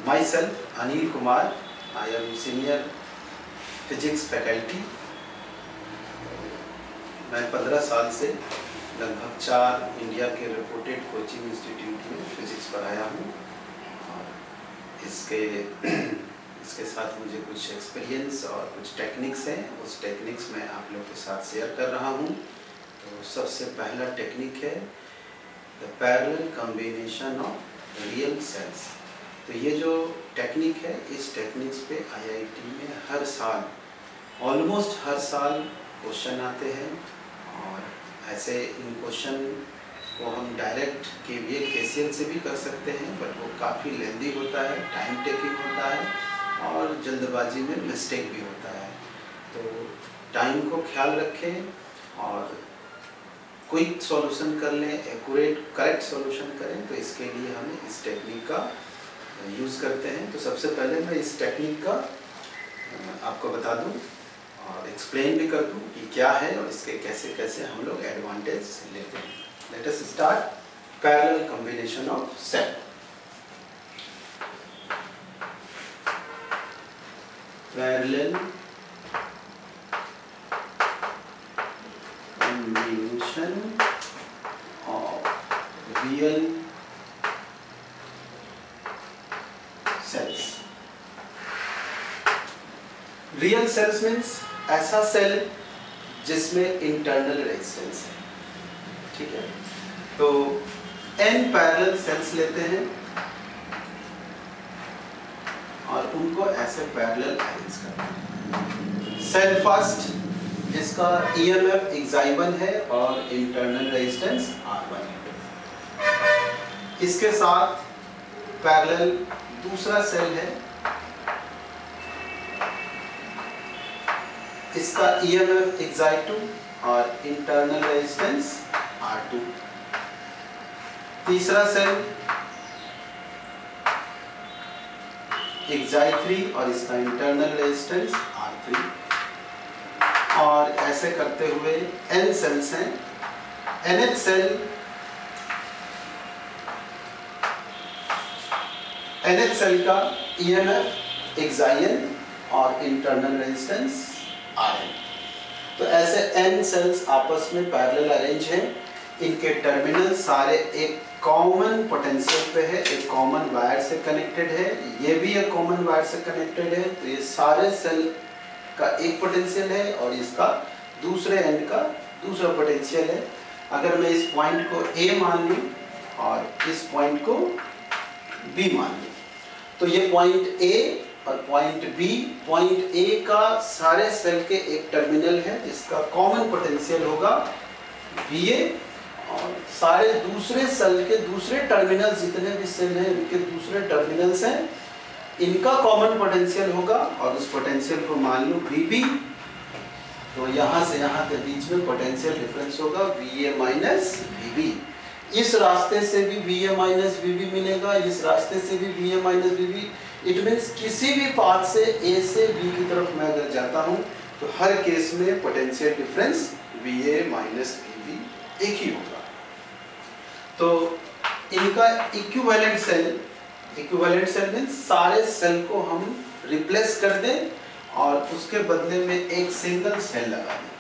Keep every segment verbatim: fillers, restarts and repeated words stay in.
Myself, Anil Kumar. I am senior physics faculty. मैं पंद्रह साल से लगभग चार इंडिया के रेपुटेड कोचिंग इंस्टीट्यूट में फिजिक्स पढ़ाया हूँ और इसके इसके साथ मुझे कुछ एक्सपीरियंस और कुछ टेक्निक्स हैं, उस टेक्निक्स मैं आप लोग के साथ शेयर कर रहा हूँ। तो सबसे पहला टेक्निक है the parallel combination of real cells. तो ये जो टेक्निक है, इस टेक्निक्स पे आईआईटी में हर साल ऑलमोस्ट हर साल क्वेश्चन आते हैं और ऐसे इन क्वेश्चन को हम डायरेक्ट केवीएल केसीएल से भी कर सकते हैं, बट वो काफ़ी लेंदी होता है, टाइम टेकिंग होता है और जल्दबाजी में मिस्टेक भी होता है। तो टाइम को ख्याल रखें और क्विक सॉल्यूशन कर लें, एक्यूरेट करेक्ट सॉल्यूशन करें। तो इसके लिए हम इस टेक्निक का यूज़ करते हैं। तो सबसे पहले मैं इस टेक्निक का आपको बता दूं और एक्सप्लेन भी कर दूं कि क्या है और इसके कैसे कैसे हम लोग एडवांटेज लेते हैं। Let us start parallel combination of cell. Parallel combination of real cells. Real cells means ऐसा सेल जिसमें इंटरनल रेजिस्टेंस है, ठीक है। तो n पैरेलल सेल्स लेते हैं और उनको ऐसे पैरेलल अरेंज करते हैं। सेल फर्स्ट, इसका ईएमएफ एक्साइवन है और इंटरनल रेजिस्टेंस आर वन है। इसके साथ पैरेलल दूसरा सेल है, इसका ईएमएफ एक्साई टू और इंटरनल रेजिस्टेंस आर टू। तीसरा सेल एक्साई थ्री और इसका इंटरनल रेजिस्टेंस आर थ्री। और ऐसे करते हुए एन सेल्स हैं। एनएच सेल एनएच सेल का ईएमएफ एक्साइन और इंटरनल रेजिस्टेंस आरएन। तो ऐसे एन सेल्स आपस में पैरेलल अरेंज हैं। इनके टर्मिनल सारे एक कॉमन पोटेंशियल पे है, एक कॉमन वायर से कनेक्टेड है, ये भी एक कॉमन वायर से कनेक्टेड है। तो ये सारे सेल का एक पोटेंशियल है और इसका दूसरे एंड का दूसरा पोटेंशियल है। अगर मैं इस पॉइंट को ए मान लूँ और इस पॉइंट को बी मान लूँ, तो ये पॉइंट ए और पॉइंट बी, पॉइंट ए का सारे सेल के एक टर्मिनल है जिसका कॉमन पोटेंशियल होगा बी ए, और सारे दूसरे सेल के दूसरे टर्मिनल जितने भी सेल हैं उनके दूसरे टर्मिनल्स हैं, इनका कॉमन पोटेंशियल होगा और उस पोटेंशियल को मान लो बी बी। तो यहाँ से यहाँ के बीच में पोटेंशियल डिफरेंस होगा V A minus V B. इस रास्ते से भी V A minus V B मिलेगा, इस रास्ते से भी V A minus V B. It means किसी भी पाथ से ए से बी की तरफ मैं अगर जाता हूँ तो हर केस में potential difference V A minus V B एक ही होगा। तो इनका equivalent cell, equivalent cell means सारे सेल को हम रिप्लेस कर दें और उसके बदले में एक सिंगल सेल लगा दें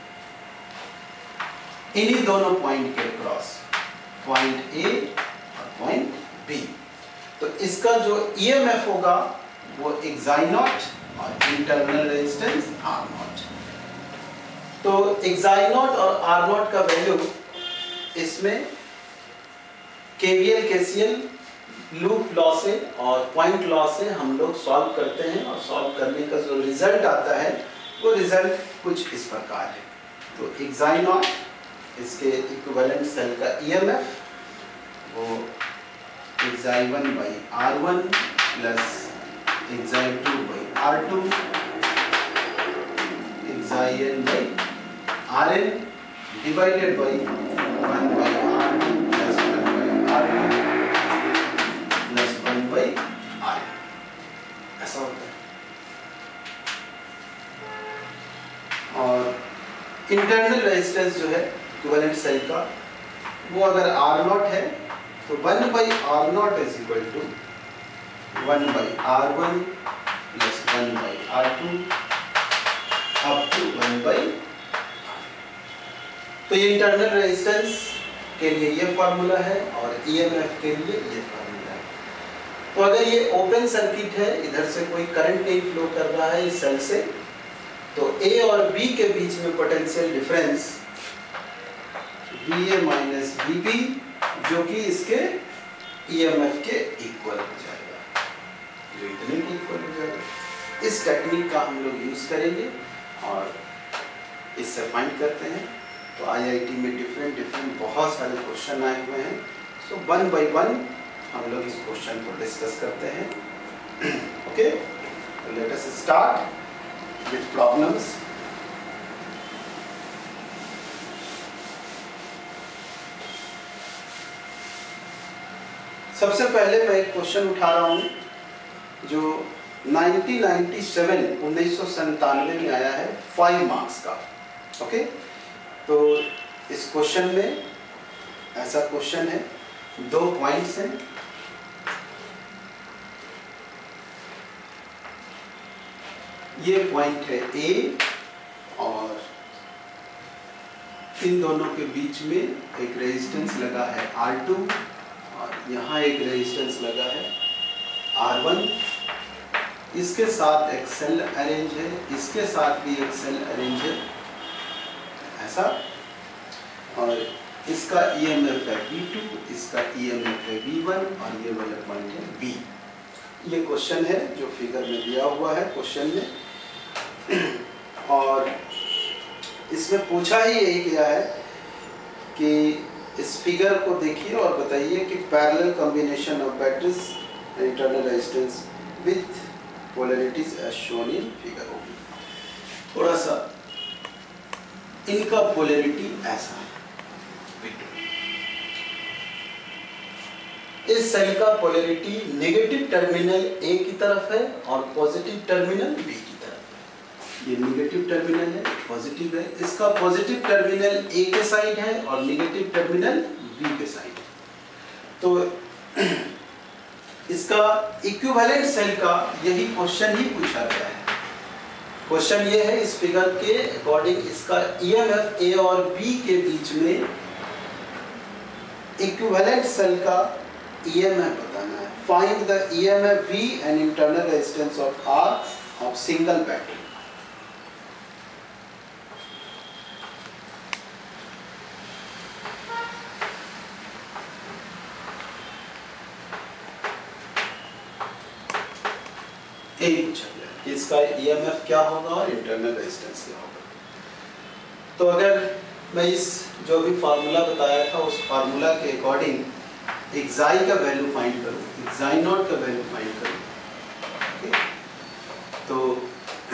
इन्हीं दोनों पॉइंट के क्रॉस, पॉइंट ए और पॉइंट बी। तो इसका जो ईएमएफ होगा वो एक्साई नॉट और इंटरनल रेजिस्टेंस आर नॉट। तो एक्साई नॉट और आर नॉट का वैल्यू इसमें केवीएल केसीएल लूप लॉ से और पॉइंट लॉ से हम लोग सॉल्व करते हैं और सॉल्व करने का जो रिजल्ट आता है वो रिजल्ट कुछ इस प्रकार है। तो एक्साई नॉट, इसके इक्विवेलेंट सेल का ईएमएफ वो xi one by R one plus xi two by R two, xi N by R N divided by one by R two plus one by R two plus one by R N, ऐसा होता है। और internal resistance जो है equivalent cell का, वो अगर are naught है तो one by R naught is equal to one by R one plus one by R two up to one by. तो ये इंटरनल रेजिस्टेंस के लिए ये फार्मूला है और ईएमएफ के लिए ये फार्मूला है। तो अगर ये ओपन सर्किट है, इधर से कोई करंट नहीं फ्लो कर रहा है इस सेल से, तो ए और बी के बीच में potential difference V A minus V B जो कि इसके ईएमएफ के इक्वल हो जाएगा, जो इतने के इक्वल हो जाएगा। इस टेक्निक का हम लोग यूज करेंगे और इससे फाइंड करते हैं। तो आईआईटी में डिफरेंट डिफरेंट बहुत सारे क्वेश्चन आए हुए हैं। सो वन बाय वन हम लोग इस क्वेश्चन को डिस्कस करते हैं। Okay, let us start with problems. सबसे पहले मैं एक क्वेश्चन उठा रहा हूँ जो उन्नीस सौ सत्तानवे में आया है, फाइव मार्क्स का। ओके, तो इस क्वेश्चन में ऐसा क्वेश्चन है, दो पॉइंट्स हैं। ये पॉइंट है ए और इन दोनों के बीच में एक रेजिस्टेंस लगा है आर टू और यहाँ एक रेजिस्टेंस लगा है आर वन। इसके साथ एक सेल अरेंज है, इसके साथ भी एक सेल अरेंज है ऐसा, और इसका ईएमएफ है वी टू, इसका ईएमएफ है वी वन और ये वाला पॉइंट है बी। ये क्वेश्चन है जो फिगर में दिया हुआ है क्वेश्चन में, और इसमें पूछा ही यही गया है कि इस फिगर को देखिए और बताइए कि parallel combination of batteries and internal resistance with polarities as shown in figure होगी। थोड़ा सा इनका पोलैरिटी ऐसा है, इस सेल का पोलैरिटी नेगेटिव टर्मिनल ए की तरफ है और पॉजिटिव टर्मिनल बी की तरफ है। ये नेगेटिव टर्मिनल है, पॉजिटिव है, इसका पॉजिटिव टर्मिनल ए के साइड है और नेगेटिव टर्मिनल बी के साइड है। तो इसका इक्विवेलेंट सेल का यही क्वेश्चन ही पूछा गया है। क्वेश्चन ये है, इस फिगर के अकॉर्डिंग इसका ईएमएफ ए और बी के बीच में इक्विवेलेंट सेल का ईएमएफ बताना है। Find the EMF V and internal resistance of R of single battery. यही पूछा गया कि इसका ईएमएफ क्या होगा और इंटरनल रेजिस्टेंस क्या होगा। तो अगर मैं इस जो भी फार्मूला बताया था उस फार्मूला के अकॉर्डिंग एक्साई का वैल्यू फाइंड करूँ, एक्साई नॉट का वैल्यू फाइंड करूँ, तो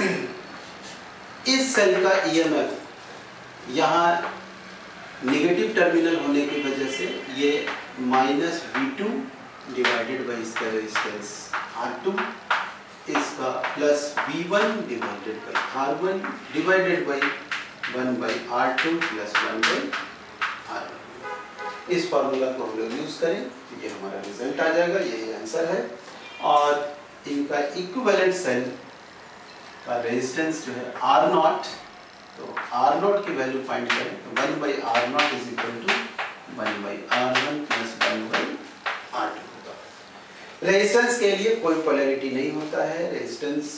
इस सेल का ईएमएफ यहाँ नेगेटिव टर्मिनल होने की वजह से ये minus V two divided by इसका रेजिस्टेंस आर टू, इसका plus B one divided by R one divided by one by R two plus one by R one. इस फार्मूला को हम लोग यूज करें तो ये हमारा रिजल्ट आ जाएगा, यही आंसर है। और इनका इक्विवेलेंट सेल का रेजिस्टेंस जो है आर नॉट, तो आर नॉट की वैल्यू फाइंड करें तो one by R naught is equal to one by R one plus one by R two. Resistance के लिए कोई पोलैरिटी नहीं होता है, रेजिस्टेंस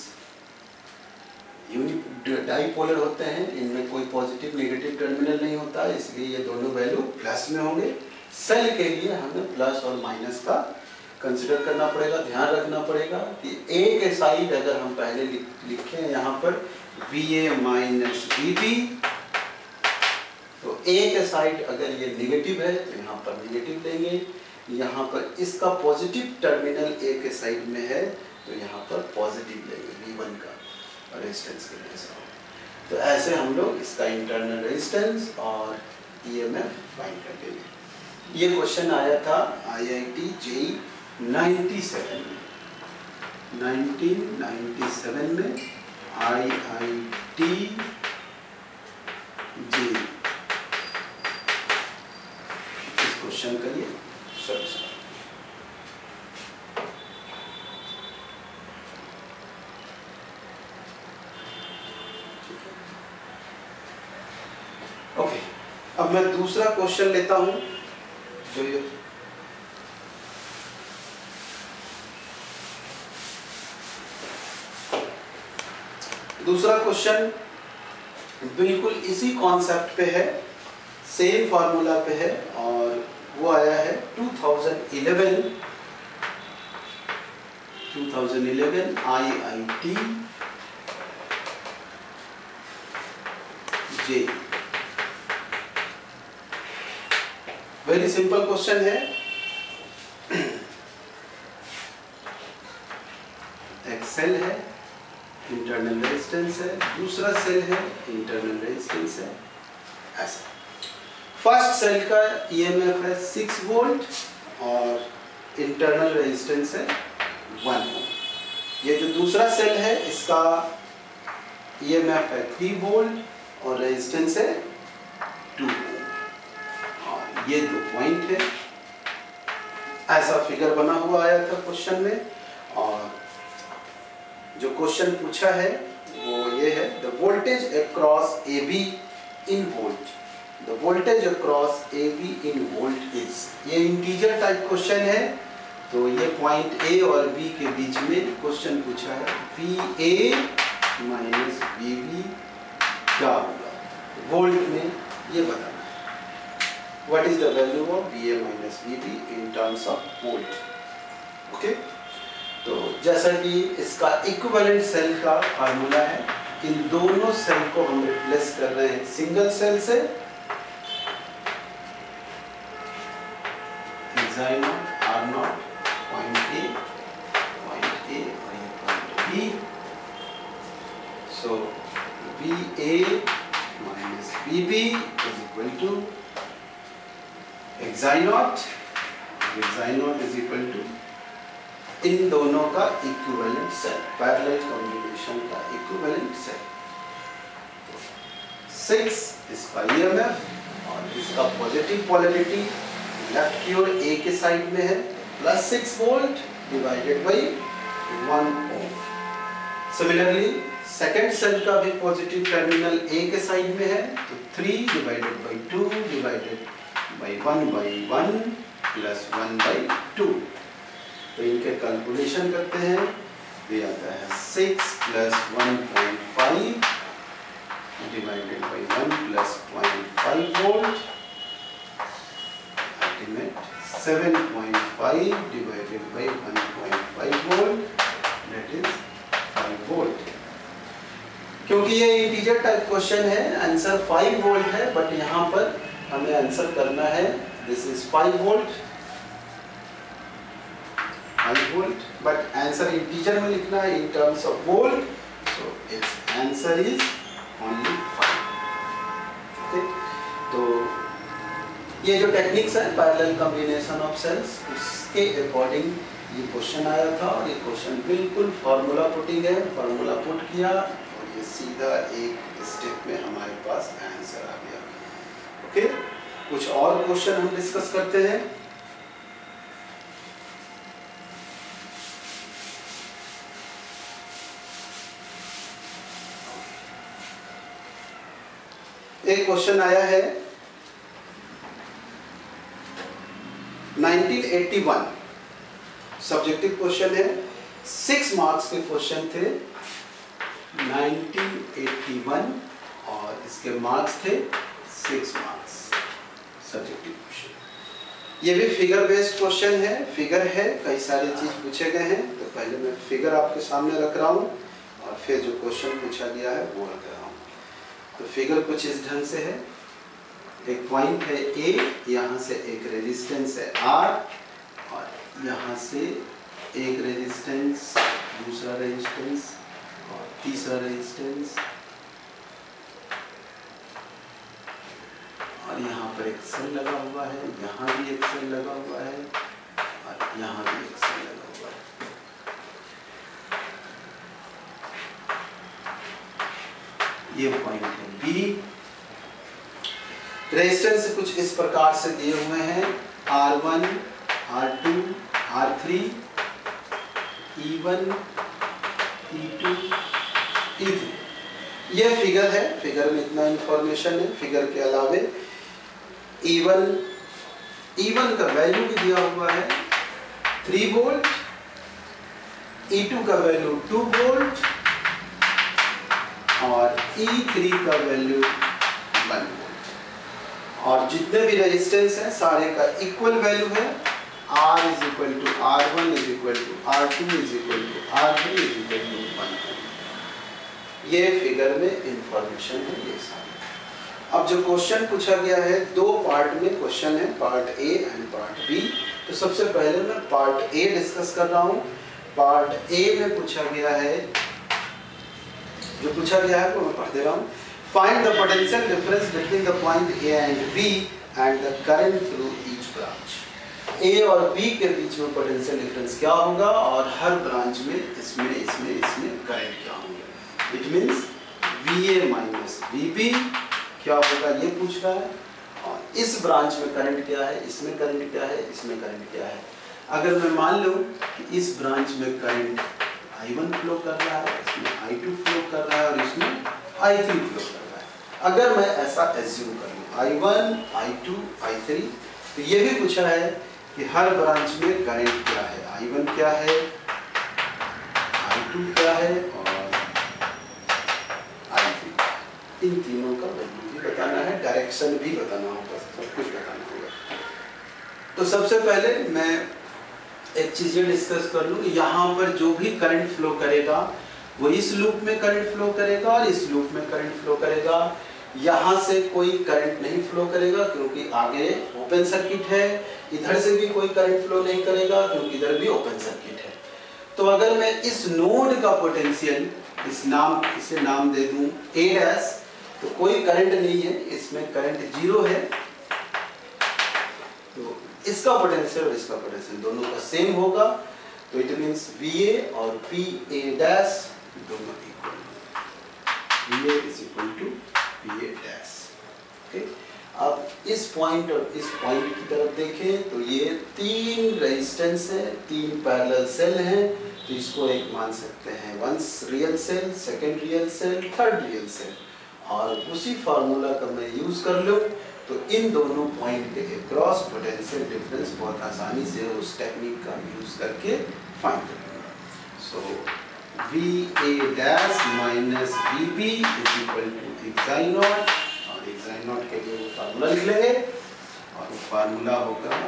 यूनि डाइपोलर होते हैं, इनमें कोई पॉजिटिव नेगेटिव टर्मिनल नहीं होता है, इसलिए ये दोनों वैल्यू प्लस में होंगे। सेल के लिए हमें प्लस और माइनस का कंसिडर करना पड़ेगा, ध्यान रखना पड़ेगा कि ए के साइड अगर हम पहले लिखें यहाँ पर V A minus V B, तो ए के साइड अगर ये नेगेटिव है तो यहाँ पर नेगेटिव लेंगे, यहाँ पर इसका पॉजिटिव टर्मिनल ए के साइड में है तो यहाँ पर पॉजिटिव लेंगे वी वन का रेजिस्टेंस के लिए। तो ऐसे हम लोग इसका इंटरनल रेजिस्टेंस और ईएमएफ फाइंड कर लेंगे। ये क्वेश्चन आया था आईआईटी जेई सत्तानवे में, नाइनटीन नाइंटी सेवन में आईआईटी जेई। इस क्वेश्चन का ये सॉल्यूशन। अब मैं दूसरा क्वेश्चन लेता हूं जो ये दूसरा क्वेश्चन बिल्कुल इसी कॉन्सेप्ट पे है, सेम फार्मूला पे है और वो आया है two thousand eleven two thousand eleven I I T J. Very simple question है। एक सेल है, इंटरनल रेजिस्टेंस है, दूसरा सेल है, इंटरनल रेजिस्टेंस है, ऐसा। फर्स्ट सेल का ईएमएफ है सिक्स वोल्ट और इंटरनल रेजिस्टेंस है वन ओम। ये जो दूसरा सेल है इसका ईएमएफ है थ्री वोल्ट और रेजिस्टेंस है टू ओम। और ये दो पॉइंट है, ऐसा फिगर बना हुआ आया था क्वेश्चन में। और जो क्वेश्चन पूछा है वो ये है, the voltage across A B in volt, the voltage across A B in volt is. ये इंटीजर टाइप क्वेश्चन है, तो ये पॉइंट ए और बी के बीच में क्वेश्चन पूछा है, V A minus V B क्या होगा वोल्ट में, ये बताना है। What is the value of V A minus V B in terms of volt. Okay, तो जैसा कि इसका इक्विवेलेंट सेल का फार्मूला है, इन दोनों सेल को हम रिप्लेस कर रहे हैं सिंगल सेल से, एग्जाइन R naught point A point A और ये point B. So V A minus V B is equal to एग्जाइन नॉट, एग्जाइन नॉट इज इक्वल टू इन दोनों का इक्विवेलेंट सेल, पैरेलल कॉम्बिनेशन का इक्विवेलेंट सेल। सिक्स इसका ईएमएफ और इसका पॉजिटिव पोलैरिटी लेफ्ट की ओर ए के साइड में है, plus six volt divided by one ohm. Similarly second cell का भी पॉजिटिव टर्मिनल ए के साइड में है, तो three divided by two divided by one by one plus one by two. तो इनके कैलकुलेशन करते हैं, ये आता है six plus one point five divided by one plus point five volt, ultimate seven point five divided by one point five volt, that is five volt. क्योंकि ये integer type question है, आंसर फाइव वोल्ट है, but यहाँ पर हमें answer करना है this is five volt, five volt, but answer integer में लिखना है in terms of volt, so it's answer is only five. Okay, तो ये जो टेक्निक्स है पैरेलल कॉम्बिनेशन ऑफ सेल्स, उसके अकॉर्डिंग ये क्वेश्चन आया था और ये क्वेश्चन बिल्कुल फार्मूला पुटिंग है, फार्मूला पुट किया और ये सीधा एक स्टेप में हमारे पास आंसर आ गया। ओके, कुछ और क्वेश्चन हम डिस्कस करते हैं। एक क्वेश्चन आया है nineteen eighty one, subjective question है, सिक्स मार्क्स के क्वेश्चन थे नाइनटीन एटी वन और इसके मार्क्स थे सिक्स मार्क्स, सब्जेक्टिव क्वेश्चन। ये भी फिगर बेस्ड क्वेश्चन है, फिगर है, कई सारी चीज पूछे गए हैं, तो पहले मैं फिगर आपके सामने रख रहा हूँ और फिर जो क्वेश्चन पूछा गया है वो रख रहा हूँ। तो फिगर कुछ इस ढंग से है, एक पॉइंट है ए, यहाँ से एक रेजिस्टेंस है आर और यहाँ से एक रेजिस्टेंस, दूसरा रेजिस्टेंस और तीसरा रेजिस्टेंस, और यहाँ पर एक सेल लगा हुआ है, यहाँ भी एक सेल लगा हुआ है और यहाँ भी एक सेल लगा हुआ है। ये पॉइंट है बी। रेजिस्टेंस कुछ इस प्रकार से दिए हुए हैं, R one, R two, R three, E one, E two, E three. ये फिगर है, फिगर में इतना इंफॉर्मेशन है। फिगर के अलावे ई वन ई वन का वैल्यू भी दिया हुआ है थ्री वोल्ट, ई टू का वैल्यू टू वोल्ट और ई थ्री का वैल्यू वन वोल्ट। और जितने भी रेजिस्टेंस हैं सारे का इक्वल वैल्यू है। R is equal to R one is equal to R two is equal to R three is equal to one. ये फिगर में इंफॉर्मेशन है ये सारी। अब जो क्वेश्चन पूछा गया है, दो पार्ट में क्वेश्चन है, part A and part B. तो सबसे पहले मैं पार्ट ए डिस्कस कर रहा हूँ। पार्ट ए में पूछा गया है, जो पूछा गया है वो मैं पढ़ दे रहा हूँ। Find the potential difference between the point A and B and the current through each branch. A और बी के बीच में पोटेंशियल डिफरेंस क्या होगा और हर ब्रांच में इसमें इसमें इसमें करंट क्या होगा। It means V A minus V B क्या होगा ये पूछ रहा है। और इस ब्रांच में करंट क्या है, इसमें करंट क्या है, इसमें करंट क्या है। अगर मैं मान लूँ कि इस ब्रांच में करंट आई वन फ्लो कर रहा है, इसमें आई टू फ्लो कर रहा है और इसमें आई थ्री फ्लो कर रहा है। अगर मैं ऐसा एज्यूम कर लूँ I one, I two, I three, तो ये भी पूछा है कि हर ब्रांच में करंट क्या है, आई वन क्या है, आई टू क्या है और आई थ्री। इन तीनों का वैल्यू भी बताना है, डायरेक्शन भी बताना होगा, सब कुछ बताना होगा। तो सबसे पहले मैं एक चीज ये डिस्कस कर लूँ, यहाँ पर जो भी करंट फ्लो करेगा वो इस लूप में करंट फ्लो करेगा और इस लूप में करंट फ्लो करेगा। यहाँ से कोई करंट नहीं फ्लो करेगा क्योंकि आगे ओपन सर्किट है। इधर से भी कोई करंट फ्लो नहीं करेगा क्योंकि इधर भी ओपन सर्किट है। तो अगर मैं इस नोड का पोटेंशियल, इस नाम इसे नाम दे दूं ए डैश, तो कोई करंट नहीं है, इसमें करंट जीरो है। तो इसका पोटेंशियल और इसका पोटेंशियल दोनों का सेम होगा। तो इट मीन्स वी ए और पी ए डैश दोनों equal, V A is equal to P A dash. Okay, अब इस पॉइंट और इस पॉइंट की तरफ देखें तो ये तीन रेजिस्टेंस है, तीन पैरेलल सेल हैं। तो इसको एक मान सकते हैं once real cell, second real cell, third real cell. और उसी फार्मूला का मैं यूज कर लूँ तो इन दोनों पॉइंट के क्रॉस पोटेंशियल डिफरेंस बहुत आसानी से उस टेक्निक का यूज करके फाइंड कर लूँगा। So V A dash minus V B is equal to एक्साई नॉट, और एक्साई नॉट के लिए फार्मूला लिख लेंगे और वो फार्मूला होगा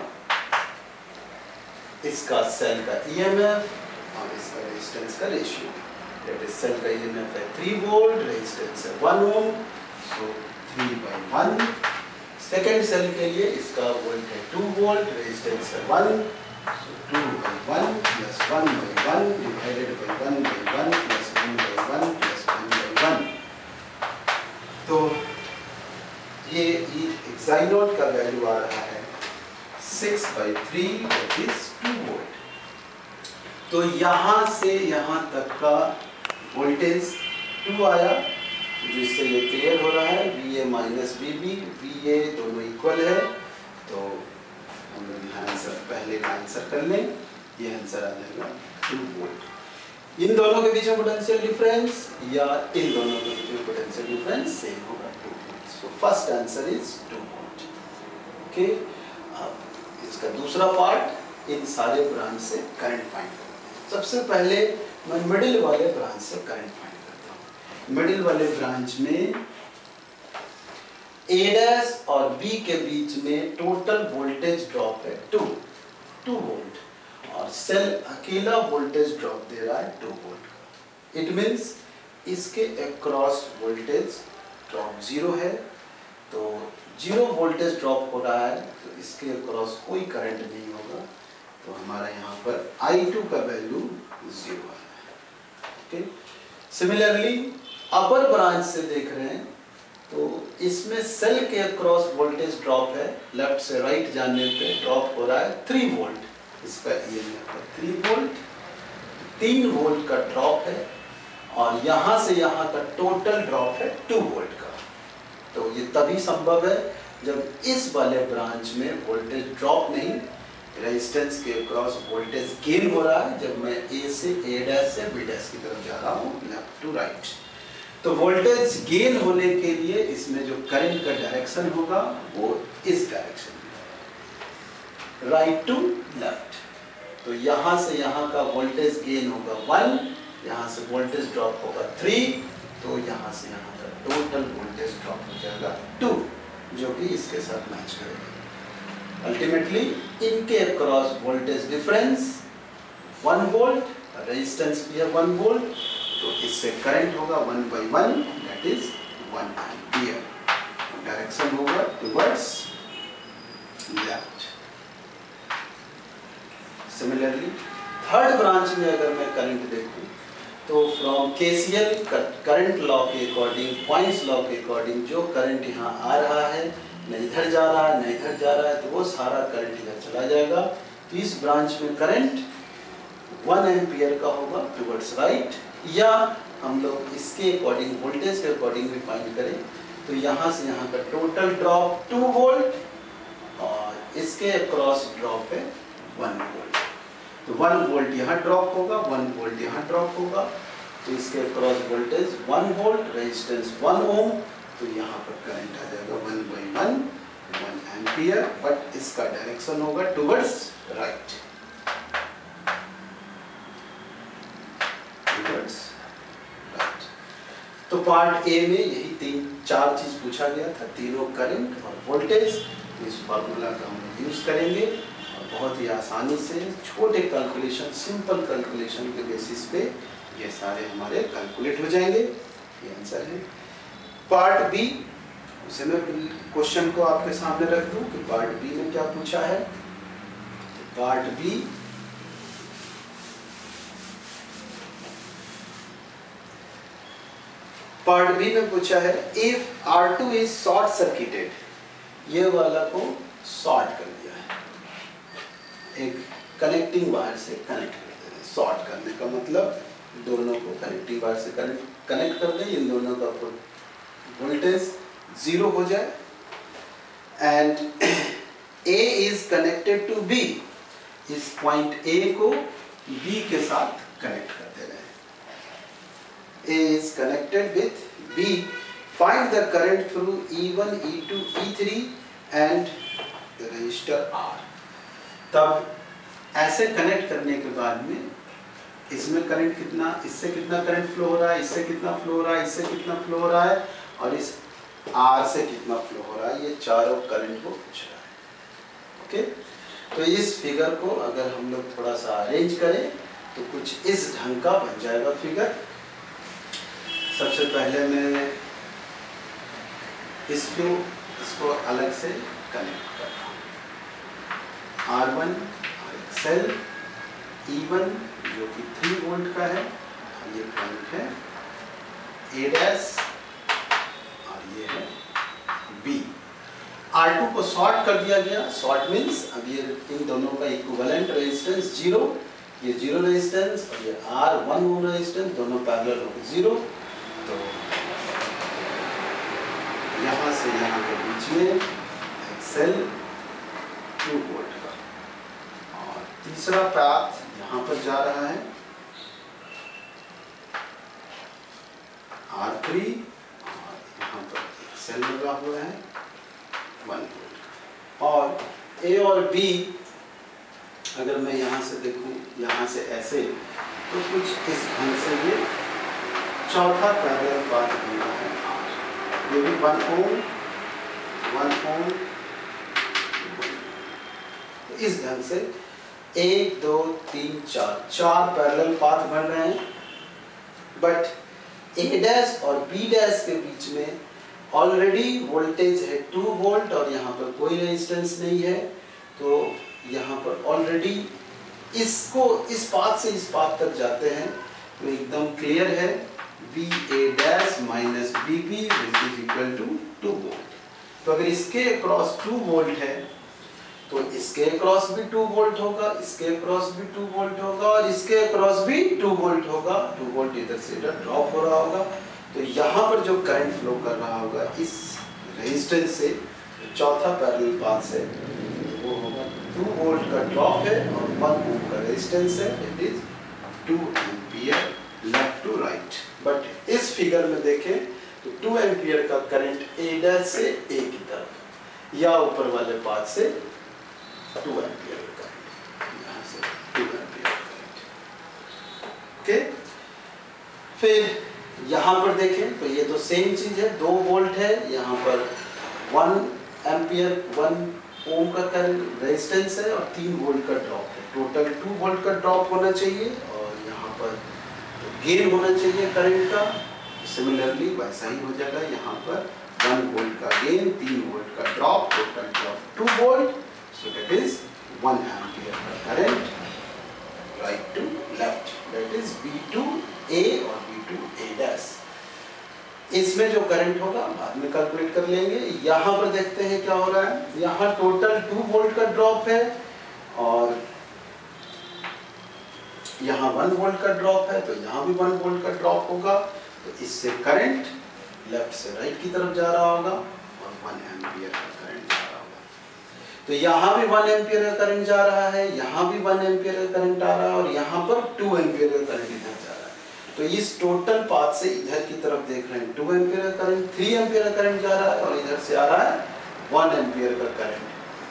इसका सेल का ई एम एफ और इसका रेजिस्टेंस का रेशियो। दैट इज सेल का ई एम एफ है थ्री वोल्ट, रेजिस्टेंस है one ohm, so three by one. Second cell के लिए इसका वोल्ट है टू वोल्ट, रेजिस्टेंस है one, so two by one plus one by one divided by one by one plus one by one plus one by one. तो ये एक्साई naught का value आ रहा है six by three, that is two volt. तो यहाँ से यहाँ तक का वोल्टेज टू आया, जिससे ये क्लियर हो रहा है V A minus V B, V A दोनों इक्वल है। तो हम आंसर पहले का आंसर कर लें, ये आंसर आ जाएगा टू वोल्ट। इन दोनों के बीच में पोटेंशियल डिफरेंस या इन दोनों के बीच में पोटेंशियल डिफरेंस सेम होगा two volt. So first answer is two volt. Okay, अब इसका दूसरा पार्ट, इन सारे ब्रांच से करंट फाइंड करते हैं। सबसे पहले मैं मिडिल वाले ब्रांच से करंट फाइंड करता हूँ। मिडिल वाले ब्रांच में ए डैश और बी के बीच में टोटल वोल्टेज ड्रॉप है टू टू वोल्ट और सेल अकेला वोल्टेज ड्रॉप दे रहा है टू वोल्ट। इट मीन्स इसके अक्रॉस वोल्टेज ड्रॉप जीरो है। तो जीरो वोल्टेज ड्रॉप हो रहा है तो इसके अक्रॉस कोई करंट नहीं होगा। तो हमारा यहाँ पर आई टू का वैल्यू जीरो है। ओके, सिमिलरली अपर ब्रांच से देख रहे हैं तो इसमें सेल के अक्रॉस वोल्टेज ड्रॉप है, लेफ्ट से राइट जाने पे ड्रॉप हो रहा है थ्री वोल्ट, इसका ई एम एफ है थ्री वोल्ट, तीन वोल्ट का ड्रॉप है और यहाँ से यहाँ का टोटल ड्रॉप है टू वोल्ट का। तो ये तभी संभव है जब इस वाले ब्रांच में वोल्टेज ड्रॉप नहीं, रेजिस्टेंस के अक्रॉस वोल्टेज गेन हो रहा है जब मैं ए से ए डैश से बी डैश की तरफ जा रहा हूँ, लेफ्ट टू राइट। तो वोल्टेज गेन होने के लिए इसमें जो करंट का डायरेक्शन होगा वो इस डायरेक्शन में, राइट टू लेफ्ट। तो यहाँ से यहाँ का वोल्टेज गेन होगा वन, यहाँ से वोल्टेज ड्रॉप होगा थ्री, तो यहाँ से यहाँ का टोटल वोल्टेज ड्रॉप हो जाएगा टू, जो कि इसके साथ मैच करेगा। अल्टीमेटली इनके across voltage difference one volt, resistance भी है वन वोल्ट, तो इससे करंट होगा one by one, that is one ampere. Direction होगा towards left. Similarly third branch में अगर मैं करंट देखूं तो फ्रॉम केसीएल करंट लॉ के अकॉर्डिंग, पॉइंट्स लॉ के अकॉर्डिंग, जो करंट यहाँ आ रहा है न इधर जा रहा है न इधर जा रहा है, तो वो सारा करंट इधर चला जाएगा। तो इस ब्रांच में करंट वन एम्पियर का होगा टुवर्ड्स राइट, या हम लोग इसके अकॉर्डिंग वोल्टेज के अकॉर्डिंग भी फाइंड करें तो यहाँ से यहाँ का टोटल ड्रॉप टू वोल्ट और इसके अक्रॉस ड्रॉप है वन वोल्ट। तो वन वोल्ट यहाँ ड्रॉप होगा, वन वोल्ट यहाँ ड्रॉप होगा, तो इसके across voltage one volt, resistance one ohm, तो यहाँ पर करंट आ जाएगा one by one, one ampere, but इसका डायरेक्शन होगा टुवर्ड्स राइट, टुवर्ड्स राइट। तो पार्ट ए में यही तीन चार चीज पूछा गया था, तीनों करंट और वोल्टेज। इस फार्मूला का हम यूज करेंगे और बहुत ही आसानी से छोटे कैलकुलेशन, सिंपल कैलकुलेशन के बेसिस पे ये सारे हमारे कैलकुलेट हो जाएंगे। ये आंसर है। पार्ट बी, उसे मैं क्वेश्चन को आपके सामने रख दूं कि पार्ट बी में क्या पूछा है। पार्ट बी पार्ट बी में पूछा है if R two is short circuited, ये वाला को शॉर्ट कर दिया है, एक कनेक्टिंग वायर से कनेक्ट कर दे रहे हैं। शॉर्ट करने का मतलब दोनों को कनेक्टिंग वायर से कनेक्ट कनेक्ट कर दें, इन दोनों का वोल्टेज जीरो हो जाए, and A is connected to B, इस पॉइंट ए को बी के साथ कनेक्ट कर दे रहे हैं। A is connected with B. Find the current through E one, E two, E three and the resistor R. तब ऐसे कनेक्ट करने के बाद में इसमें करंट कितना, इससे कितना करंट फ्लो हो रहा है, इससे कितना फ्लो हो रहा है, इससे कितना फ्लो हो रहा है और इस R से कितना फ्लो हो रहा है, ये चारों करंट को पूछ रहा है। ओके, तो इस फिगर को अगर हम लोग थोड़ा सा अरेंज करें तो कुछ इस ढंग का बन जाएगा फिगर। सबसे पहले मैं इसको इसको अलग से कनेक्ट करता हूँ। आर वन और एक सेल ई वन जो कि थ्री वोल्ट का है, और ये पॉइंट है ए डैश और ये है बी। आर टू को शॉर्ट कर दिया गया। शॉर्ट मीन्स अब ये इन दोनों का इक्विवेलेंट रेजिस्टेंस जीरो, ये जीरो रेजिस्टेंस और ये आर वन ओम रेजिस्टेंस दोनों पैरेलल हो गए जीरो। तो यहाँ से यहाँ के बीच में एक सेल टू वोल्ट का, और तीसरा पाथ यहाँ पर जा रहा है आर थ्री, और यहाँ पर एक सेल लगा हुआ है वन वोल्ट। और ए और बी अगर मैं यहाँ से देखूँ, यहाँ से ऐसे, तो कुछ इस ढंग से ये चौथा पैरेलल पाथ बन रहा है, ये भी वन ओम वन ओम। इस ढंग से एक दो तीन चार चार पैरेलल पाथ बन रहे हैं, बट ए डैश और बी डैश के बीच में ऑलरेडी वोल्टेज है टू वोल्ट और यहाँ पर कोई रेजिस्टेंस नहीं है। तो यहाँ पर ऑलरेडी इसको इस पाथ से इस पाथ तक जाते हैं, तो एकदम क्लियर है V A dash minus B B is equal to two volt. तो अगर इसके अक्रॉस टू वोल्ट है तो इसके अक्रॉस भी टू वोल्ट होगा, इसके अक्रॉस भी टू वोल्ट होगा और इसके अक्रॉस भी टू वोल्ट होगा। टू वोल्ट इधर से इधर ड्रॉप हो रहा होगा, तो यहाँ पर जो करंट फ्लो कर रहा होगा इस रेजिस्टेंस से, चौथा पैरेलल पाथ से, वो होगा टू वोल्ट का ड्रॉप है और वन ओम का रेजिस्टेंस है, it is two ampere left to right. But इस फिगर में देखें तो टू एम्पियर का करंट ए डैश से ए की तरफ या ऊपर वाले पाथ से टू एम्पियर का करंट, यहाँ से टू एम्पियर का करंट। ओके, फिर यहाँ पर देखें तो ये तो सेम चीज है, दो वोल्ट है, यहाँ पर वन एम्पियर वन ओम का करंट रेजिस्टेंस है और तीन वोल्ट का ड्रॉप है, टोटल टू वोल्ट का ड्रॉप होना चाहिए और यहाँ पर गेन होना चाहिए करंट का। सिमिलरली वैसा ही हो जाएगा, यहाँ पर वन वोल्ट का गेन, तीन वोल्ट का drop, total drop two volt, so that is one ampere का current right to left, that is B to A और बी टू ए डैश। इसमें जो करंट होगा बाद में कैलकुलेट कर लेंगे। यहाँ पर देखते हैं क्या हो रहा है, यहाँ टोटल टू वोल्ट का ड्रॉप है और यहाँ वन वोल्ट का ड्रॉप है, तो यहाँ भी वन वोल्ट का ड्रॉप होगा, तो इससे करंट लेफ्ट से राइट की तरफ जा रहा होगा और वन एम्पियर का करंट जा रहा होगा। तो यहाँ भी वन एम्पियर का करंट जा रहा है, यहाँ भी वन एम्पियर का करंट आ रहा है और यहाँ पर टू एम्पियर का करंट इधर जा रहा है। तो इस टोटल पाथ से इधर की तरफ देख रहे हैं टू एम्पियर का करंट, थ्री एम्पियर का करंट जा रहा है और इधर से आ रहा है वन एम्पियर का करंट।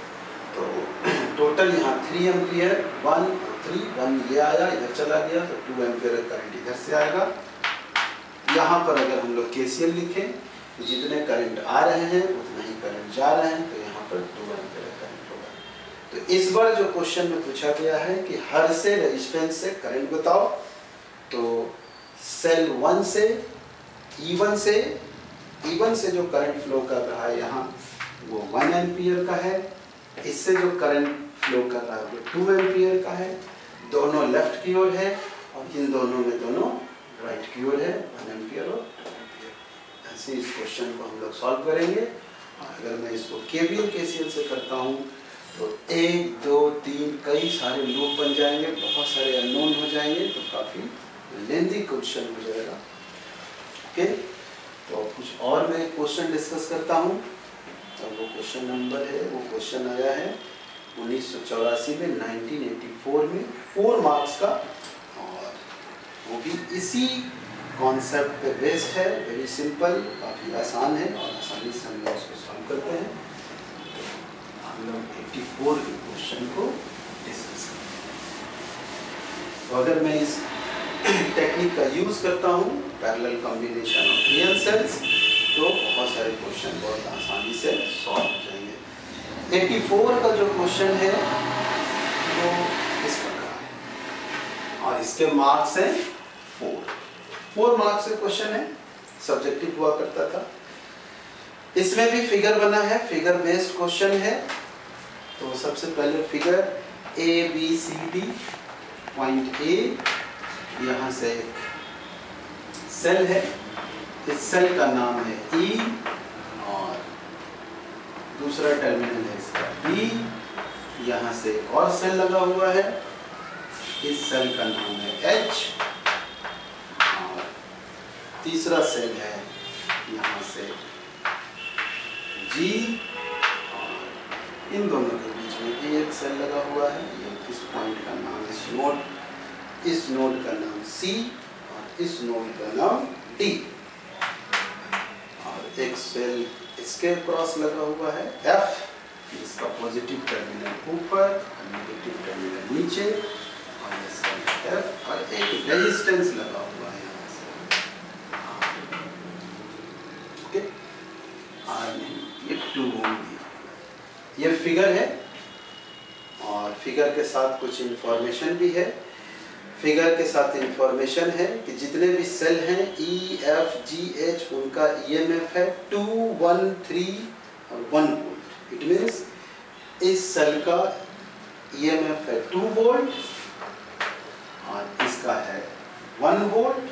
तो टोटल यहाँ three ampere, one three, one ये आया इधर चला गया, तो टू एम्पियर का करंट इधर से आएगा। यहाँ पर अगर हम लोग केसीएल लिखें तो जितने करंट आ रहे हैं उतना ही करंट जा रहे हैं, तो यहाँ पर टू एम्पियर का करंट होगा। तो इस बार जो क्वेश्चन में पूछा गया है कि हर से रेजिस्टेंस से करंट बताओ, तो सेल वन से ई वन से ई वन से जो करंट फ्लो कर रहा है यहाँ वो वन एम्पियर का है, इससे जो करंट फ्लो कर रहा है वो टू एम्पियर का है, दोनों लेफ्ट की ओर है और इन दोनों में दोनों राइट की ओर है, वन एम्पियर और टू एम्पियर। ऐसे इस क्वेश्चन को हम लोग सॉल्व करेंगे। अगर मैं इसको केवीएल केसीएल से करता हूँ तो एक दो तीन कई सारे लूप बन जाएंगे, बहुत सारे अननोन हो जाएंगे, तो काफ़ी लेंथी क्वेश्चन हो जाएगा। ओके, तो कुछ और मैं क्वेश्चन डिस्कस करता हूँ। तो वो क्वेश्चन नंबर है, वो क्वेश्चन आया है उन्नीस सौ चौरासी में, नाइनटीन एटी फोर में, फोर मार्क्स का, और वो भी इसी कॉन्सेप्ट पे बेस्ड है। वेरी सिंपल, काफ़ी आसान है और आसानी से हम लोग उसको सॉल्व करते हैं। तो हम लोग एटी फोर के क्वेश्चन को डिस्कस करते हैं। तो अगर मैं इस टेक्निक का यूज़ करता हूँ, parallel combination of real cells, तो बहुत सारे क्वेश्चन बहुत आसानी से सॉल्व हो जाएंगे। एटी फोर का जो क्वेश्चन है वो इस प्रकार है और इसके मार्क्स हैं फोर फोर मार्क्स से क्वेश्चन है, सब्जेक्टिव हुआ करता था। इसमें भी फिगर बना है, फिगर बेस्ड क्वेश्चन है। तो सबसे पहले figure A B C D, point A, यहाँ से एक सेल है, इस सेल का नाम है ई और दूसरा टर्मिनल है इसका बी, यहाँ से एक और सेल लगा हुआ है, इस सेल का नाम है एच और तीसरा सेल है यहाँ से जी और इन दोनों के बीच में एक सेल लगा हुआ है। ये इस पॉइंट का नाम, इस नोड इस नोड का नाम सी और इस नोड का नाम डी और एक सेल इसके क्रॉस लगा हुआ है एफ, इसका पॉजिटिव टर्मिनल ऊपर और नेगेटिव टर्मिनल नीचे और ये सेल एफ और एक रेजिस्टेंस लगा हुआ है यहाँ से। ओके, आर नहीं, ये टू ओम दिया। ये फिगर है और फिगर के साथ कुछ इंफॉर्मेशन भी है। फिगर के साथ इंफॉर्मेशन है कि जितने भी सेल हैं ई एफ जी एच, उनका ईएमएफ है टू वन थ्री और वन वोल्ट। इट मीन्स इस सेल का ईएमएफ है टू वोल्ट और इसका है one volt,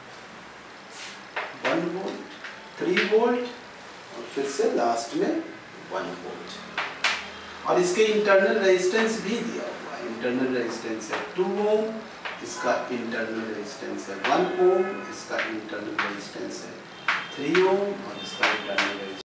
one volt, three volt और फिर से लास्ट में वन वोल्ट। और इसके इंटरनल रेजिस्टेंस भी दिया हुआ है। इंटरनल रेजिस्टेंस है टू ओम, इसका इंटरनल रेजिस्टेंस है वन ओम, इसका इंटरनल रेजिस्टेंस है थ्री ओम और इसका इंटरनल